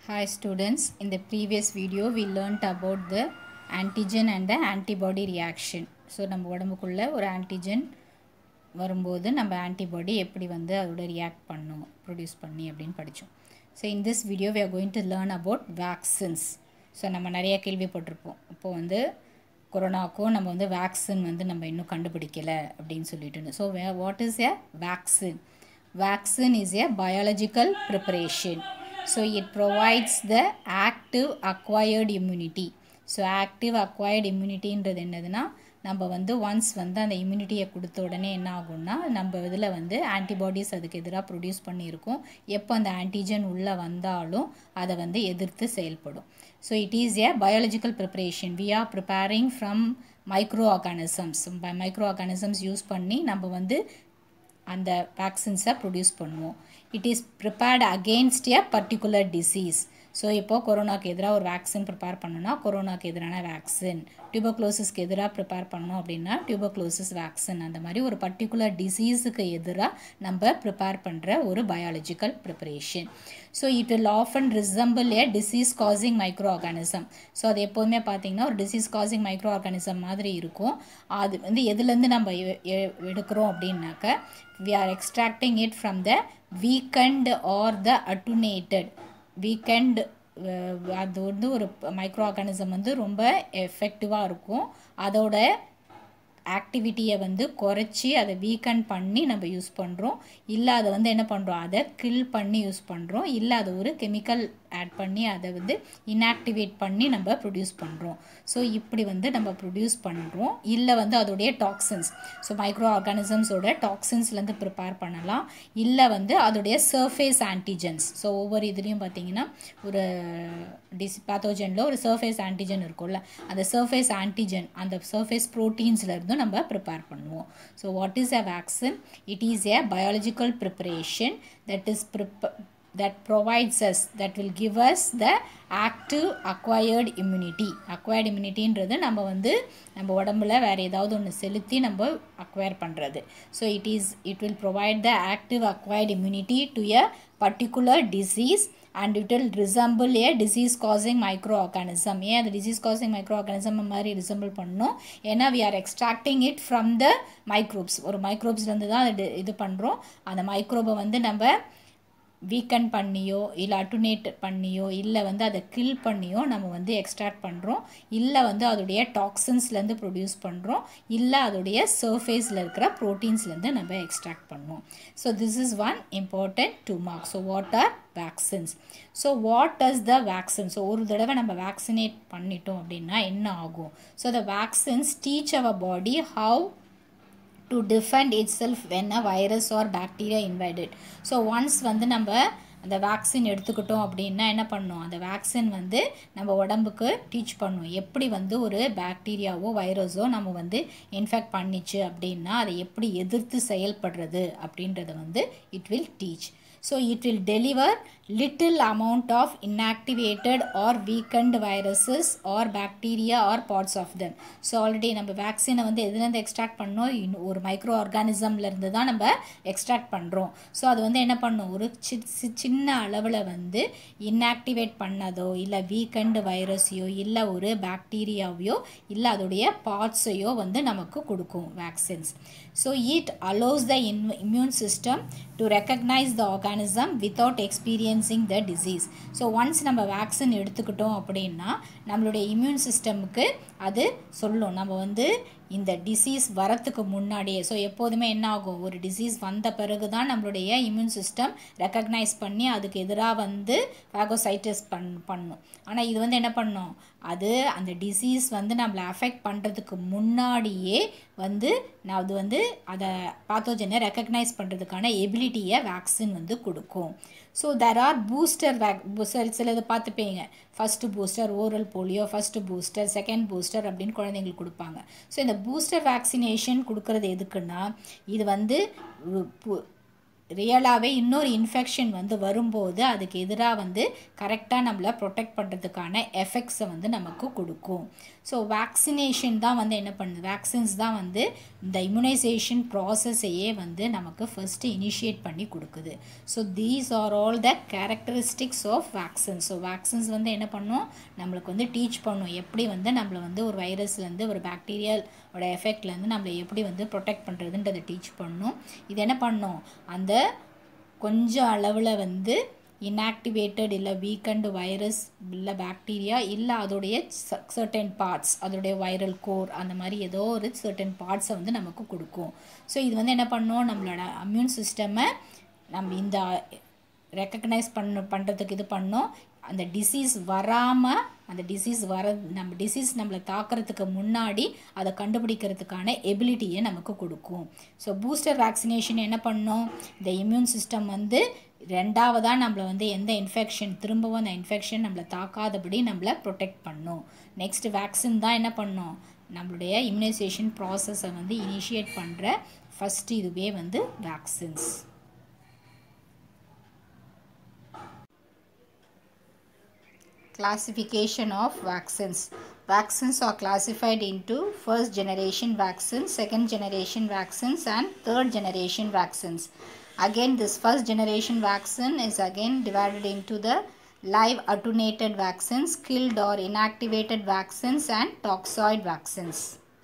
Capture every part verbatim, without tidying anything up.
Hi students, in the previous video we learnt about the antigen and the antibody reaction. So நம்ம உடம்புக்குள்ள ஒரு antigen வரும்போது நம்ம antibody எப்படி வந்து அதோட react பண்ணும் produce பண்ணி அப்படினு படிச்சோம். So in this video we are going to learn about vaccines. So நம்ம நிறைய கேள்விப்பட்டிருப்போம். இப்போ வந்து கொரோனாக்கு நம்ம வந்து vaccine வந்து நம்ம இன்னும் கண்டுபிடிக்கல அப்படினு சொல்லிட்டு. So what is a vaccine? Vaccine is a biological preparation. So it provides the active acquired immunity. So active acquired immunity என்றது என்னதுன்னா நம்ம வந்து once வந்து அந்த immunityயை கொடுத்த உடனே என்ன ஆகும்னா நம்ம இதில் வந்து ஆன்டிபாடிஸ் அதுக்கு எதிராக ப்ரொடியூஸ் பண்ணியிருக்கோம். எப்போ அந்த ஆன்டிஜன் உள்ளே வந்தாலும் அதை வந்து எதிர்த்து செயல்படும். So it is a biological preparation. We are preparing from microorganisms. Microorganisms use பண்ணி நம்ம வந்து அந்த வேக்சின்ஸை ப்ரொடியூஸ் பண்ணுவோம். It is prepared against a particular disease. So இப்போது கொரோனாக்கு எதிராக ஒரு வேக்சின் ப்ரிப்பேர் பண்ணணும்னா கொரோனாக்கு எதிரான வேக்சின், டியூபர்குலோசிஸ்க்கு எதிராக ப்ரிப்பேர் பண்ணோம் அப்படின்னா டியூபர்குலோசிஸ் வேக்சின், அந்த மாதிரி ஒரு பர்டிகுலர் டிசீஸுக்கு எதிராக நம்ம ப்ரிப்பேர் பண்ணுற ஒரு biological preparation. So it will often resemble a disease causing microorganism. ஸோ அது எப்போதுமே பார்த்திங்கன்னா ஒரு டிசீஸ் காசிங் மைக்ரோ ஆர்கானிசம் மாதிரி இருக்கும். அது வந்து எதுலேருந்து நம்ம எடுக்கிறோம் அப்படின்னாக்க we are extracting it from the weakened or the attenuated. weakened அது வந்து ஒரு மைக்ரோ ஆர்கானிசம் வந்து ரொம்ப எஃபெக்டிவாக இருக்கும். அதோட ஆக்டிவிட்டியை வந்து குறைச்சி அதை வீக்கன் பண்ணி நம்ம யூஸ் பண்ணுறோம். இல்லை அதை வந்து என்ன பண்ணுறோம், அதை கில் பண்ணி யூஸ் பண்ணுறோம். இல்லை அதை ஒரு கெமிக்கல் ஆட் பண்ணி அதை வந்து இன்ஆக்டிவேட் பண்ணி நம்ம ப்ரொடியூஸ் பண்ணுறோம். ஸோ இப்படி வந்து நம்ம ப்ரொடியூஸ் பண்ணுறோம். இல்லை வந்து அதோடைய டாக்ஸின்ஸ், ஸோ மைக்ரோ ஆர்கானிசம்ஸோட டாக்ஸின்ஸ்லேருந்து ப்ரிப்பேர் பண்ணலாம். இல்லை வந்து அதோடைய சர்ஃபேஸ் ஆன்டிஜென்ஸ். ஸோ ஒவ்வொரு இதுலேயும் பார்த்தீங்கன்னா ஒரு டிஸ் பேத்தோஜனில் ஒரு சர்ஃபேஸ் ஆன்டிஜன் இருக்கும்ல, அந்த சர்ஃபேஸ் ஆன்டிஜன் அந்த சர்ஃபேஸ் ப்ரோட்டீன்ஸ்லேருந்து நம்ம ப்ரிப்பேர் பண்ணுவோம். So what is a vaccine? It is a biological preparation that is prep- that provides us, that will give us the active acquired immunity. acquired immunityன்றது நம்ம வந்து நம்ம உடம்புல வேறு ஏதாவது ஒன்று செலுத்தி நம்ம அக்வயர் பண்ணுறது. So it is it will provide the active acquired immunity to a particular disease and it will resemble a disease causing microorganism. ஏன் அது disease causing microorganism மாதிரி resemble பண்ணணும்? ஏன்னா we are extracting it from the microbes. ஒரு மைக்ரோப்ஸ்லேருந்து தான் அது இது பண்ணுறோம். அந்த மைக்ரோபை வந்து நம்ம வீக்கன் பண்ணியோ இல்லை அட்டுனேட் பண்ணியோ இல்லை வந்து அதை கில் பண்ணியோ நம்ம வந்து எக்ஸ்ட்ராக்ட் பண்ணுறோம். இல்லை வந்து அதோடைய டாக்ஸின்ஸ்லேருந்து ப்ரொடியூஸ் பண்ணுறோம். இல்லை அதோடைய சர்ஃபேஸில் இருக்கிற ப்ரோட்டீன்ஸ்லேருந்து நம்ம எக்ஸ்ட்ராக்ட் பண்ணுவோம். So this is one important two marks. So what are vaccines? So what does the vaccine? So ஒரு தடவை நம்ம வேக்சினேட் பண்ணிட்டோம் அப்படின்னா என்ன ஆகும்? So the vaccines teach our body how to defend itself when a virus or bacteria invaded. So once வந்து நம்ம அந்த வேக்சின் எடுத்துக்கிட்டோம் அப்படின்னா என்ன பண்ணணும், அந்த வேக்சின் வந்து நம்ம உடம்புக்கு டீச் பண்ணும் எப்படி வந்து ஒரு பாக்டீரியாவோ வைரஸோ நம்ம வந்து இன்ஃபெக்ட் பண்ணிச்சு அப்படின்னா அதை எப்படி எதிர்த்து செயல்படுறது அப்படின்றத வந்து it will teach. So it will deliver little amount of inactivated or weakened viruses or bacteria or parts of them. So already நம்ம வேக்சினை வந்து எதுலேருந்து எக்ஸ்ட்ராக்ட் பண்ணோம், ஒரு மைக்ரோ ஆர்கானிசம்லேருந்து தான் நம்ம எக்ஸ்ட்ராக்ட் பண்ணுறோம். ஸோ அது வந்து என்ன பண்ணும், ஒரு சி சின்ன அளவில் வந்து இன்ஆக்டிவேட் பண்ணதோ இல்லை வீக்கெண்டு வைரஸையோ இல்லை ஒரு பாக்டீரியாவையோ இல்லை அதோடைய பார்ட்ஸையோ வந்து நமக்கு கொடுக்கும் vaccines. So it allows the immune system to recognise the organism without experiencing the disease. So once நம்ம வேக்சின் எடுத்துக்கிட்டோம் அப்படின்னா நம்மளுடைய இம்யூன் சிஸ்டமுக்கு அது சொல்லும் நம்ம வந்து இந்த டிசீஸ் வரத்துக்கு முன்னாடியே. ஸோ எப்போதுமே என்ன ஆகும், ஒரு டிசீஸ் வந்த பிறகு தான் நம்மளுடைய இம்யூன் சிஸ்டம் ரெக்கக்னைஸ் பண்ணி அதுக்கு எதிராக வந்து ஃபேகோசைட்டிஸ் பண் பண்ணும். ஆனால் இது வந்து என்ன பண்ணும், அது அந்த டிசீஸ் வந்து நம்மளை அஃபெக்ட் பண்ணுறதுக்கு முன்னாடியே வந்து நான் அது வந்து அதை பாத்தோஜனை ரெக்கக்னைஸ் பண்ணுறதுக்கான எபிலிட்டியை வேக்சின் வந்து கொடுக்கும். ஸோ தெர் ஆர் பூஸ்டர் வேக் சில இதை பார்த்துப்பீங்க, first booster oral polio, first booster, second booster அப்படின்னு குழந்தைங்களுக்கு கொடுப்பாங்க. ஸோ இந்த பூஸ்டர் வேக்சினேஷன் கொடுக்கறது எதுக்குன்னா இது வந்து ரியலாகவே இன்னொரு இன்ஃபெக்ஷன் வந்து வரும்போது அதுக்கு எதிராக வந்து கரெக்டாக நம்மளை ப்ரொடெக்ட் பண்ணுறதுக்கான எஃபெக்ட்ஸை வந்து நமக்கு கொடுக்கும். ஸோ வேக்சினேஷன் தான் வந்து என்ன பண்ணுது, வேக்சின்ஸ் தான் வந்து இந்த இம்யூனைசேஷன் ப்ராசஸையே வந்து நமக்கு ஃபஸ்ட்டு இனிஷியேட் பண்ணி கொடுக்குது. So these are all the characteristics of vaccines. So vaccines வந்து என்ன பண்ணும், நம்மளுக்கு வந்து டீச் பண்ணும் எப்படி வந்து நம்மளை வந்து ஒரு வைரஸ்லேருந்து ஒரு பாக்டீரியாவோட எஃபெக்ட்லேருந்து நம்மளை எப்படி வந்து ப்ரொடெக்ட் பண்ணுறதுன்றதை டீச் பண்ணும். இது என்ன பண்ணும், அந்த கொஞ்சம் அளவில் வந்து இன்ஆக்டிவேட்டட் இல்லை வீக்கண்ட் வைரஸ் இல்லை பாக்டீரியா இல்லை அதோடைய சர்டன் பார்ட்ஸ், அதோடைய வைரல் கோர் அந்த மாதிரி ஏதோ ஒரு சர்டன் பார்ட்ஸை வந்து நமக்கு கொடுக்கும். ஸோ இது வந்து என்ன பண்ணும், நம்மளோட இம்யூன் சிஸ்டமை நம்ம இந்த ரெக்கக்னைஸ் பண்ண பண்ணுறதுக்கு இது பண்ணோம். அந்த டிசீஸ் வராமல், அந்த டிசீஸ் வர நம்ம டிசீஸ் நம்மளை தாக்கிறதுக்கு முன்னாடி அதை கண்டுபிடிக்கிறதுக்கான எபிலிட்டியை நமக்கு கொடுக்கும். ஸோ பூஸ்டர் வேக்சினேஷன் என்ன பண்ணும், இந்த இம்யூன் சிஸ்டம் வந்து ரெண்டாவதாக நம்மளை வந்து எந்த இன்ஃபெக்ஷன் திரும்பவும் அந்த இன்ஃபெக்ஷன் நம்மளை தாக்காதபடி நம்மளை ப்ரொடெக்ட் பண்ணும். நெக்ஸ்ட் வேக்சின் தான் என்ன பண்ணும், நம்மளுடைய இம்யூனைசேஷன் ப்ராசஸை வந்து இனிஷியேட் பண்ணுற ஃபஸ்ட்டு இதுவே வந்து vaccines. Classification of vaccines. Vaccines are classified into first generation vaccines, second generation vaccines and third generation vaccines. Again this first generation vaccine is again divided into the live attenuated vaccines, killed or inactivated vaccines and toxoid vaccines.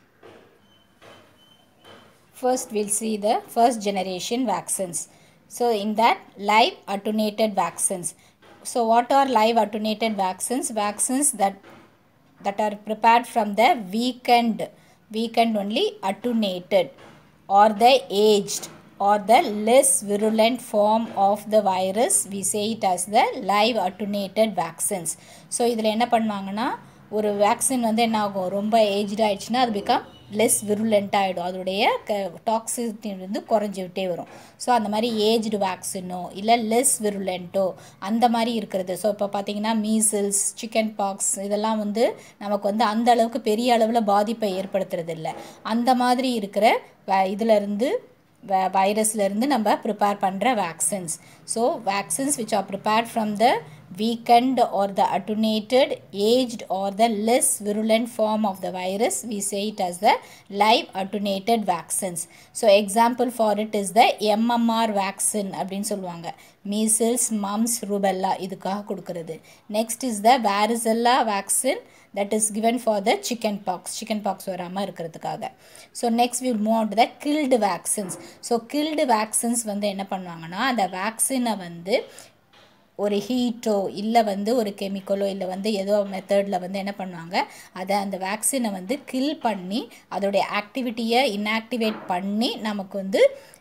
First we'll see the first generation vaccines. So in that live attenuated vaccines. So what are live attenuated vaccines? Vaccines that that are prepared from the weakened, weakened only attenuated or the aged or the less virulent form of the virus. We say it as the live attenuated vaccines. So இதில் என்ன பண்ணுவாங்கன்னா, ஒரு vaccine வந்து என்ன ஆகும், ரொம்ப aged ஆயிடுச்சுன்னா அது பிகம் லெஸ் விருலண்ட் ஆகிடும், அதோடைய க டாக்ஸிசிட்டி வந்து குறைஞ்சிக்கிட்டே வரும். ஸோ அந்த மாதிரி ஏஜ்டு வேக்சினோ இல்லை லெஸ் விருலண்ட்டோ அந்த மாதிரி இருக்கிறது. ஸோ இப்போ பார்த்தீங்கன்னா மீசில்ஸ், சிக்கன் பாக்ஸ் இதெல்லாம் வந்து நமக்கு வந்து அந்த அளவுக்கு பெரிய அளவில் பாதிப்பை ஏற்படுத்துறது இல்லை. அந்த மாதிரி இருக்கிற இதிலருந்து வைரஸ்லேருந்து நம்ம ப்ரிப்பேர் பண்ணுற vaccines. So vaccines which are prepared from the weakened or the attenuated, aged or the less virulent form of the virus, we say it as the live attenuated vaccines. So example for it is the M M R vaccine அப்படினு சொல்லுவாங்க. measles, mumps, rubella இதுக்காக கொடுக்கிறது. Next is the varicella vaccine that is given for the chicken pox, chicken pox வராமல் இருக்கிறதுக்காக. So next we will move on to the killed vaccines. So killed vaccines வந்து என்ன பண்ணுவாங்கன்னா, அந்த வேக்சினை வந்து ஒரு ஹீட்டோ இல்லை வந்து ஒரு கெமிக்கலோ இல்லை வந்து ஏதோ மெத்தடில் வந்து என்ன பண்ணுவாங்க, அதை அந்த வேக்சினை வந்து கில் பண்ணி அதோடைய ஆக்டிவிட்டியை இன்ஆக்டிவேட் பண்ணி நமக்கு வந்து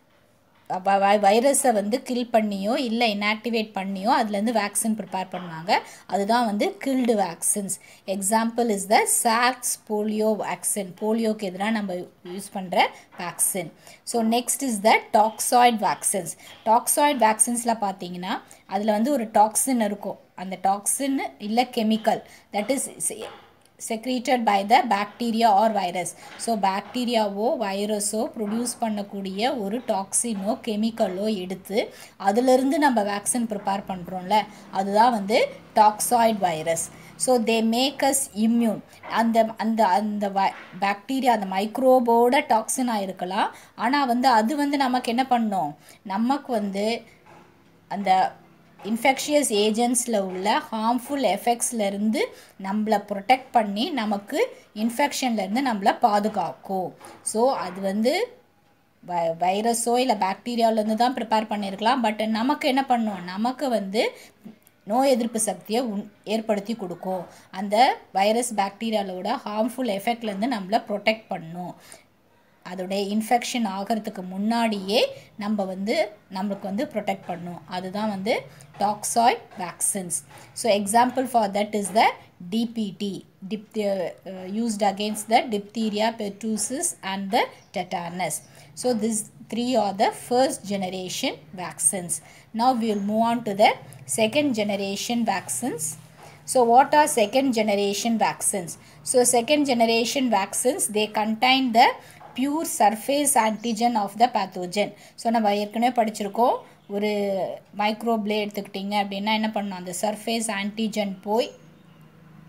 வைரஸை வந்து கில் பண்ணியோ இல்லை இன்ஆக்டிவேட் பண்ணியோ அதுலேருந்து வேக்சின் ப்ரிப்பேர் பண்ணுவாங்க. அதுதான் வந்து killed vaccines. Example is the Salk's polio vaccine, போலியோக்கு எதிராக நம்ம யூஸ் பண்ணுற vaccine. So next is the toxoid vaccines. Toxoid வேக்சின்ஸில் பார்த்தீங்கன்னா அதில் வந்து ஒரு டாக்ஸின் இருக்கும். அந்த டாக்ஸின் இல்லை chemical that is secreted by the bacteria or virus. So பாக்டீரியாவோ வைரஸோ ப்ரொடியூஸ் பண்ணக்கூடிய ஒரு டாக்ஸினோ கெமிக்கலோ எடுத்து அதிலிருந்து நம்ம வேக்சின் ப்ரிப்பேர் பண்ணுறோம்ல, அதுதான் வந்து toxoid virus. So they make us immune. அந்த அந்த அந்த வ பாக்டீரியா அந்த மைக்ரோபோட டாக்ஸினாக இருக்கலாம். ஆனால் வந்து அது வந்து நமக்கு என்ன பண்ணும், நமக்கு வந்து அந்த இன்ஃபெக்ஷியஸ் ஏஜென்ட்ஸில் உள்ள ஹார்ம்ஃபுல் எஃபெக்ட்ஸ்லேருந்து நம்மளை ப்ரொடெக்ட் பண்ணி நமக்கு இன்ஃபெக்ஷன்லேருந்து நம்மளை பாதுகாக்கும். ஸோ அது வந்து வ வைரஸோ இல்லை பாக்டீரியாவிலேருந்து தான் ப்ரிப்பேர் பண்ணியிருக்கலாம். பட் நமக்கு என்ன பண்ணும், நமக்கு வந்து நோய் எதிர்ப்பு சக்தியை உன் ஏற்படுத்தி கொடுக்கும். அந்த வைரஸ் பாக்டீரியாவோட ஹார்ம்ஃபுல் எஃபெக்ட்லேருந்து நம்மளை ப்ரொடெக்ட் பண்ணும். அதோடைய இன்ஃபெக்ஷன் ஆகிறதுக்கு முன்னாடியே நம்ம வந்து நம்மளுக்கு வந்து ப்ரொடெக்ட் பண்ணும். அதுதான் வந்து toxoid vaccines. So example for that is the DTP, டிப் used against the diphtheria, pertussis and the tetanus. So this three are the first generation vaccines. Now we will move on to the second generation vaccines. So what are second generation vaccines? So second generation vaccines, they contain the pure surface antigen of the pathogen. So நம்ம ஏற்கனவே படிச்சிருக்கோம், ஒரு மைக்ரோப்லே எடுத்துக்கிட்டிங்க அப்படின்னா என்ன பண்ணணும், அந்த surface antigen போய்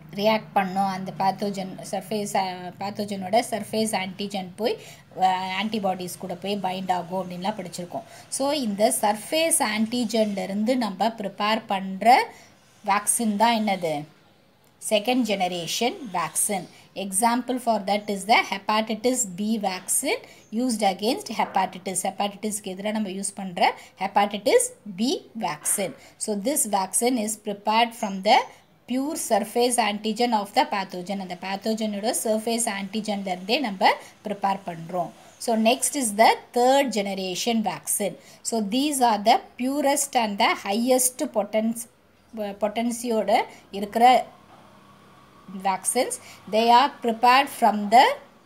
react பண்ணும் அந்த பேத்தோஜன் சர்ஃபேஸ் பேத்தோஜனோட சர்ஃபேஸ் ஆன்டிஜன் போய் ஆன்டிபாடிஸ் கூட போய் பைண்ட் ஆகும் அப்படின்லாம் படிச்சிருக்கோம். ஸோ இந்த சர்ஃபேஸ் ஆன்டிஜன்லேருந்து நம்ம ப்ரிப்பேர் பண்ணுற வேக்சின் தான் என்னது, second generation vaccine. Example for that is the hepatitis B vaccine used against hepatitis. Hepatitis க்கு எதிராக நம்ம யூஸ் பண்ணுற hepatitis B vaccine. So this vaccine is prepared from the pure surface antigen of the pathogen. அந்த pathogenோட surface antigenலேருந்தே நம்ம prepare பண்ணுறோம். So next is the third generation vaccine. So these are the purest and the highest potency potencyயோட இருக்கிற vaccines. They are prepared from the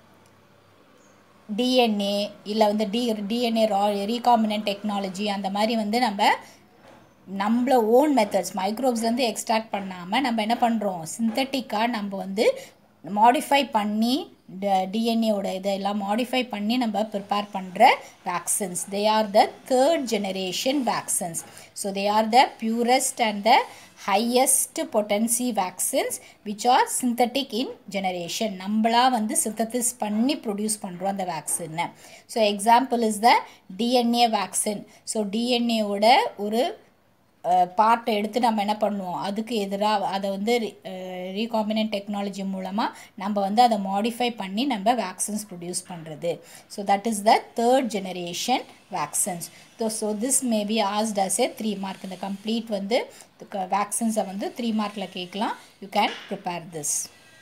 D N A இல்லை வந்து D DNA recombinant technology அந்த மாதிரி வந்து நம்ம நம்மள ஓன் மெத்தட்ஸ் மைக்ரோப்ஸ்லேருந்து எக்ஸ்ட்ராக்ட் பண்ணாமல் நம்ம என்ன பண்ணுறோம், சிந்தட்டிக்காக நம்ம வந்து மாடிஃபை பண்ணி டிஎன்ஏவோட இதெல்லாம் மாடிஃபை பண்ணி நம்ம ப்ரிப்பேர் பண்ணுற vaccines. They are the third generation vaccines. So they are the purest and the highest potency vaccines which are synthetic in generation. நம்மளா வந்து synthesis பண்ணி ப்ரொடியூஸ் பண்ணுறோம் அந்த வேக்சினை. So example is the DNA vaccine. So டிஎன்ஏவோட ஒரு பார்ட்டை எடுத்து நம்ம என்ன பண்ணுவோம், அதுக்கு எதிராக அதை வந்து ரீகாம்பினன்ட் டெக்னாலஜி மூலமாக நம்ம வந்து அதை மாடிஃபை பண்ணி நம்ம வேக்சின்ஸ் ப்ரொடியூஸ் பண்ணுறது. So that is the third generation vaccines. So so this maybe asked as a three mark. இந்த கம்ப்ளீட் வந்து வேக்சின்ஸை வந்து த்ரீ மார்க்கில் கேட்கலாம். You can prepare this.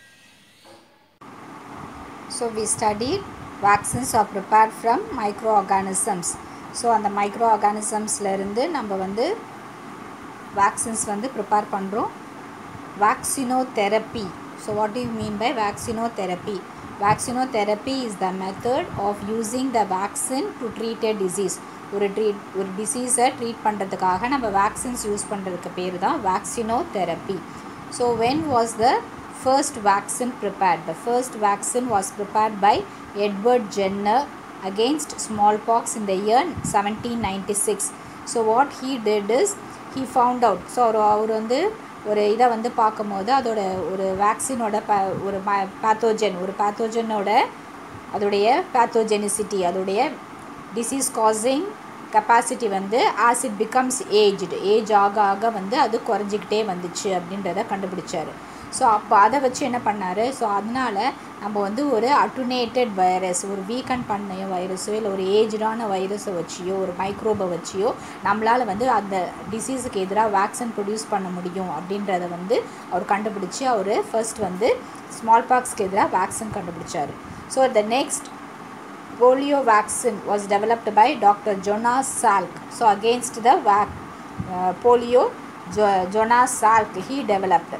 So we studied vaccines are prepared from micro organisms. So அந்த மைக்ரோ ஆர்கானிசம்ஸ்லேருந்து நம்ம வந்து வேக்சின்ஸ் வந்து ப்ரிப்பேர் பண்ணுறோம். Vaccinotherapy. So what do you mean by vaccinotherapy? Vaccinotherapy is the method of using the vaccine to treat a disease. ஒரு treat ஒரு டிசீஸை ட்ரீட் பண்ணுறதுக்காக நம்ம வேக்சின்ஸ் யூஸ் பண்ணுறதுக்கு பேர் தான் vaccinotherapy. So when was the first vaccine prepared? The first vaccine was prepared by Edward Jenner against smallpox in the year seventeen ninety-six. So what he did is he found out. So அவர் அவர் வந்து ஒரு இதை வந்து பார்க்கும்போது அதோட ஒரு வேக்சினோட ப ஒரு பேத்தோஜன் ஒரு பேத்தோஜனோட அதோடைய பேத்தோஜெனிசிட்டி அதோடைய டிசீஸ் காசிங் கெப்பாசிட்டி வந்து as it becomes aged age ஆக ஆக வந்து அது குறைஞ்சிக்கிட்டே வந்துச்சு அப்படின்றத கண்டுபிடிச்சார். ஸோ அப்போ அதை வச்சு என்ன பண்ணார், ஸோ அதனால் நம்ம வந்து ஒரு அட்டுனேட்டட் வைரஸ் ஒரு வீக்கன் பண்ண வைரஸோ இல்லை ஒரு ஏஜ்டான வைரஸை வச்சியோ ஒரு மைக்ரோபை வச்சியோ நம்மளால் வந்து அந்த டிசீஸுக்கு எதிராக வேக்சின் ப்ரொடியூஸ் பண்ண முடியும் அப்படின்றத வந்து அவர் கண்டுபிடிச்சி அவர் ஃபர்ஸ்ட் வந்து ஸ்மால் பாக்ஸ்க்கு எதிராக வேக்சின் கண்டுபிடிச்சார். So the next polio vaccine was developed by Doctor Jonas Salk. So against the vac uh, polio jo Jonas Salk he developed.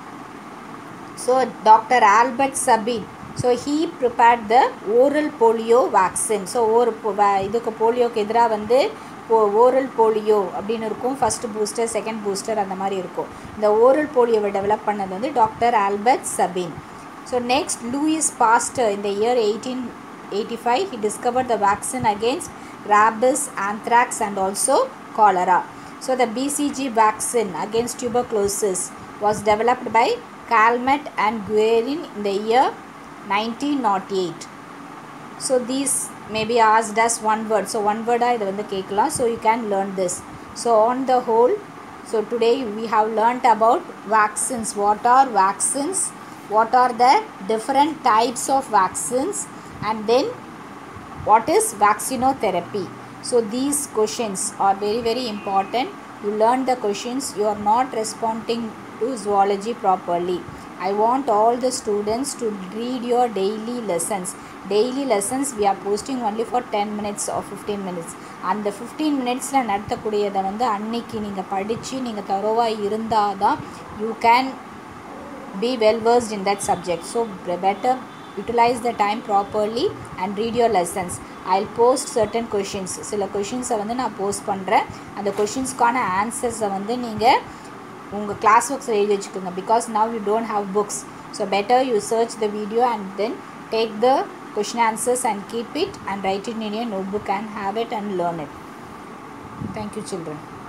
So Doctor Albert Sabin, so he prepared the oral polio vaccine. So ஒரு இதுக்கு போலியோக்கு எதிராக வந்து oral polio அப்படின்னு இருக்கும், first booster second booster அந்த மாதிரி இருக்கும். இந்த ஓரல் போலியோவை டெவலப் பண்ணது வந்து doctor Albert Sabin. So next Louis Pasteur in the year eighteen eighty-five he discovered the vaccine against rabies, anthrax and also cholera. So the B C G vaccine against tuberculosis was developed by Calmette and Guerin in the year nineteen oh eight. So these may be asked as one word. So one word I வந்து கேட்கலாம். So you can learn this. So on the whole, so today we have learnt about vaccines. What are vaccines? What are the different types of vaccines? And then what is vaccinotherapy? So these questions are very very important. You learn the questions, you are not responding to zoology properly. I want all the students to read your daily lessons. Daily lessons we are posting only for ten minutes or fifteen minutes. And the fifteen minutes la நடத்தக்கூடியதை வந்து அன்னைக்கு நீங்கள் படித்து நீங்கள் தரோவாக இருந்தால் தான் you can be well versed in that subject. So better utilize the time properly and read your lessons. I'll post certain questions. சில கொஷின்ஸை வந்து நான் போஸ்ட் பண்ணுறேன். அந்த கொஷின்ஸ்க்கான ஆன்சர்ஸை வந்து நீங்கள் உங்கள் கிளாஸ் ஒர்க்ஸில் எழுதி வச்சுக்கோங்க. Because now you don't have books. So better you search the video and then take the question answers and keep it and write it in your notebook and have it and learn it. Thank you children.